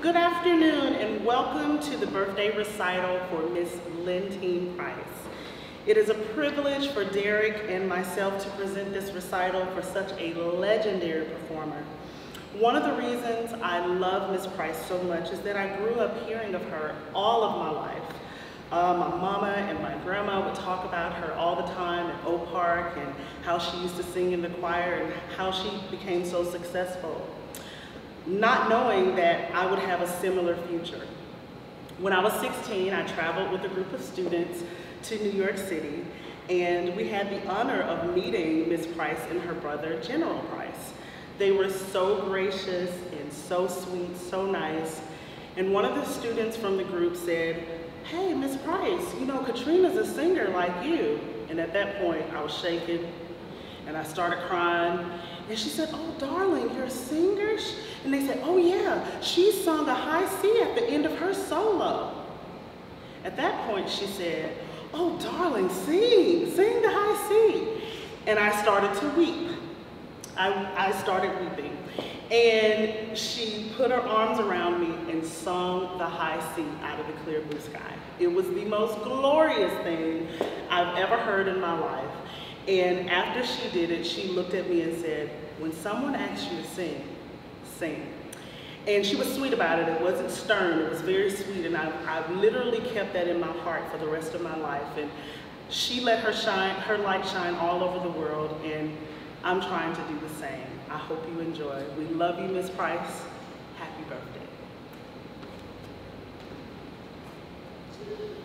Good afternoon and welcome to the birthday recital for Miss Lentine Price. It is a privilege for Derek and myself to present this recital for such a legendary performer. One of the reasons I love Miss Price so much is that I grew up hearing of her all of my life. My mama and my grandma would talk about her all the time at Oak Park and how she used to sing in the choir and how she became so successful, not knowing that I would have a similar future. When I was 16, I traveled with a group of students to New York City, and we had the honor of meeting Miss Price and her brother, General Price. They were so gracious and so sweet, so nice. And one of the students from the group said, "Hey, Miss Price, you know, Katrina's a singer like you." And at that point, I was shaking and I started crying. And she said, "Oh, darling, you're a singer?" And they said, "Oh yeah, she sung a high C at the end of her solo." At that point, she said, "Oh, darling, sing the high C." And I started to weep. I started weeping. And she put her arms around me and sung the high C out of the clear blue sky. It was the most glorious thing I've ever heard in my life. And after she did it, she looked at me and said, "When someone asks you to sing, sing." And she was sweet about it. It wasn't stern, it was very sweet. And I've literally kept that in my heart for the rest of my life. And she let her light shine all over the world, and I'm trying to do the same. I hope you enjoy. We love you, Miss Price. Happy birthday.